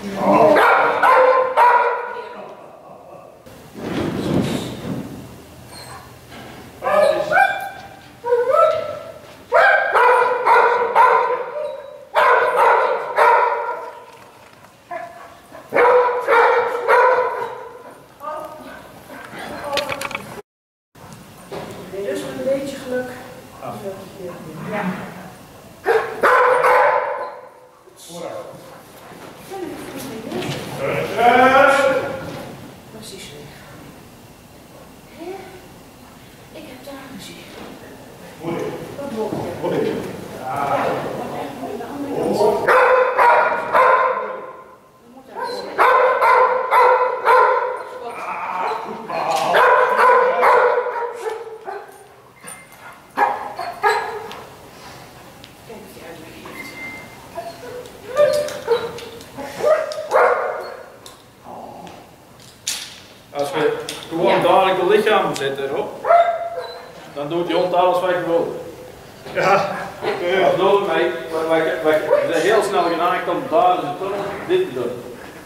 Als we gewoon dadelijk de lichaam zetten erop, dan doet die hond alles wat je wil. Ja. Dat bedoel ik, we zijn heel snel geneigd om daar in de tunnel dit te doen.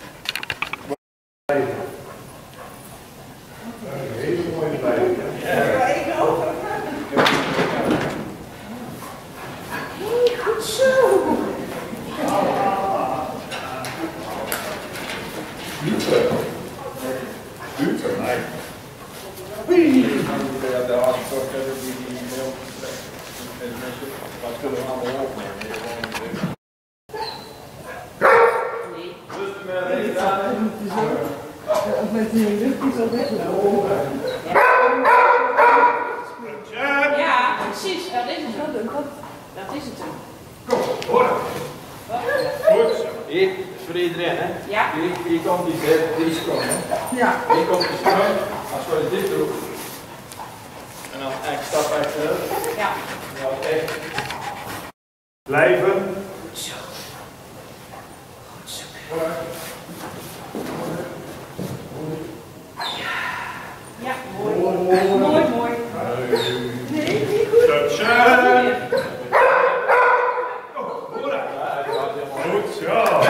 Hele mooie bij. Ja, ik ook. Goed zo. Wat kunnen we allemaal opnemen? Met die lucht zo weglopen. Ja, precies. Dat is het. Dat is het dan. Kom, hoor. Goed zo. Hier is voor iedereen, hè? Ja. Hier komt die sprong, hè? Ja. Hier komt de sprong. Als we dit doen. En dan een stap achteruit. Ja. Ja, echt. Blijven. Zo. Goed zo. Ja, mooi. Mooi, mooi. Nee, niet goed. Goed zo. Goed zo.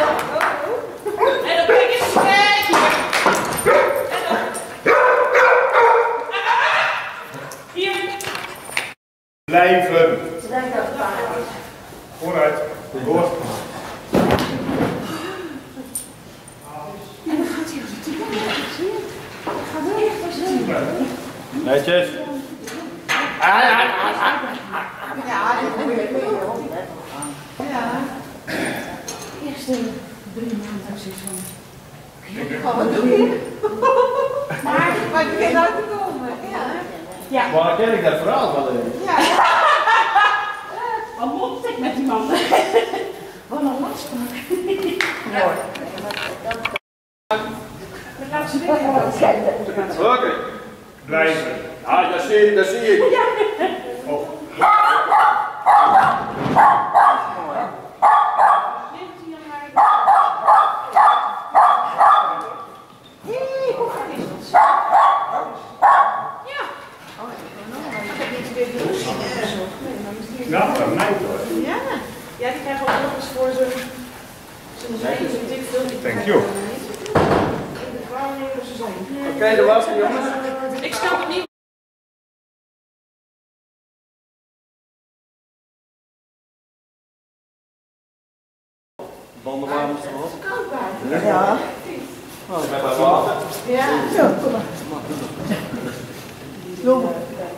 En dan kijk eens kijken. Hier. Blijven. Vooruit. Door. En dan gaat hij als het gaat wel echt als het. Netjes. Ja. Eerste 3 maanden heb ik zoiets van. Ik ga wat doen. Maar ik begin uit te komen. Ja. Maar ken ik dat verhaal wel even? Ja. Wat moet ik met die man? Wat een lastig. Mooi. Laat ze weer. Oké. Blijven. Ah, dat zie ik. Ja. Oh. Ja, dat mij toch? Ja. Ja, die krijgen ook nog eens voor zo'n dik veel. Thank you. Oké, dat was het, jongens. Ik snap het niet. Banden warm is erop. Ja. Met wat water. Ja. Zo, kom maar. Lopen.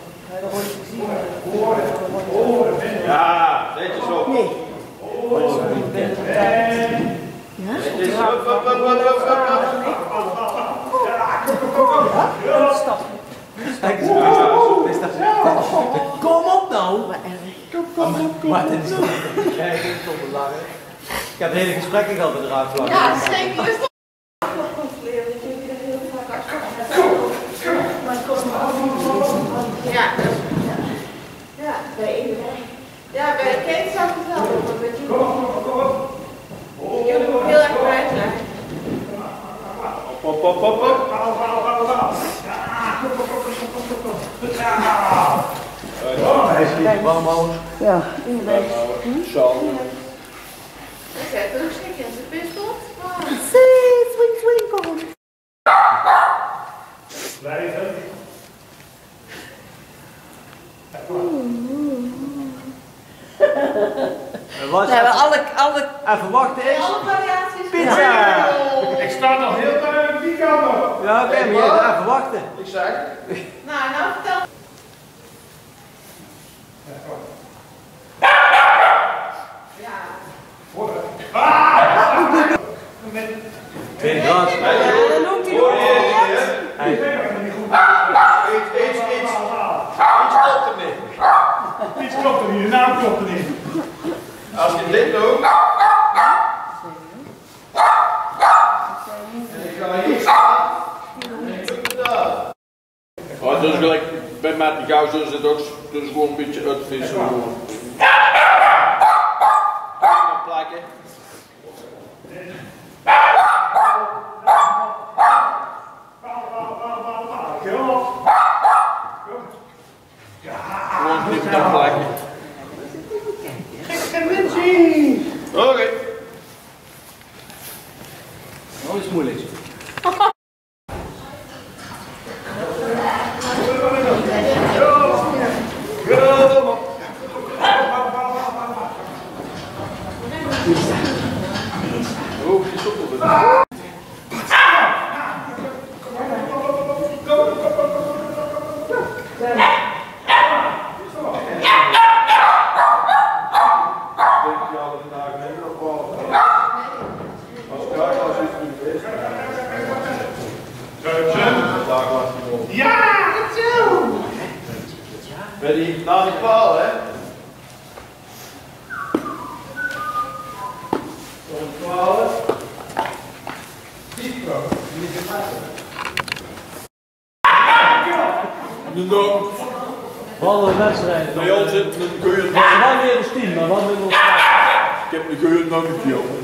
Ja, netjes op. Nee. Netjes op. Kom op nou! Maar dit is toch belangrijk. Ik heb hele gesprekken gehad met de raadvlag. ja, zeker. Ja. Ja, bij iedereen. Ja, bij Kate zou ik het wel doen, maar met jullie. Jullie moeten heel erg uitleggen. Op. Hij is hier warm houden. Ja, inderdaad. Zo. Dat is echt een schrik in zijn pistool. erin komen. Blijven. Wat? We hebben alle Even wachten eens. alle variaties. Pizza! Ik sta nog heel klein aan die kant op. Ja, oké, maar jij even wachten. Ik zeg. Nou vertel. Ja. Geen gras. Ja, dan noemt hij nog Hey. Iets klopt er niet. Iets klopt er niet, de naam klopt er niet. Als je dit doet. En ik ga hier staan. Oh, dus gelijk bij Matt de Gauw is het ook dus gewoon een beetje uitvissen. Plakken. Gewoon niet dan plakken. Oké. Dat is moeilijk. Oh, die soepel. Ja, zo! Bij die na de paal, hè? Zo'n 12. Wat een wedstrijd. Bij ons zit een goeie. We gaan weer eens 10, maar wat willen we ons vragen? Ik heb een goeie nummetje op.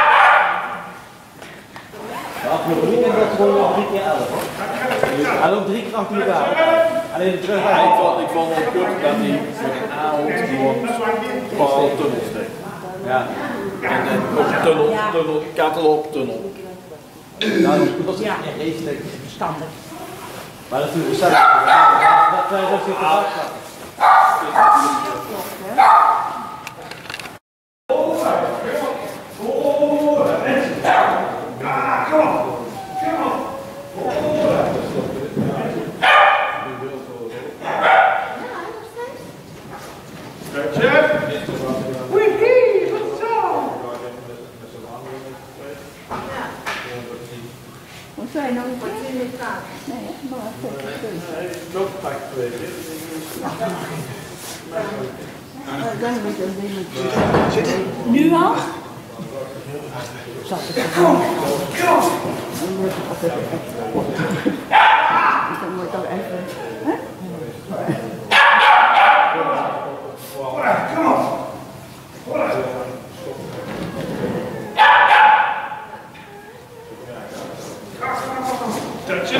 Afgelopen weekend was het gewoon nog 3 keer 11 hoor. Hij loopt 3 keer achter elkaar. Alleen de terug. Ja, ik vond het kut dat hij met een avond gewoon paal tunnel steekt. Ja. En dan tunnel, kattelop tunnel. Nou, dat was echt redelijk verstandig. Maar natuurlijk zelf. Dat wij dat je gedacht hadden. Wat zei je nou? Nee, maar nu al? Zat het gewoon. Dan moet ik altijd dan moet ik ook even. Touch it.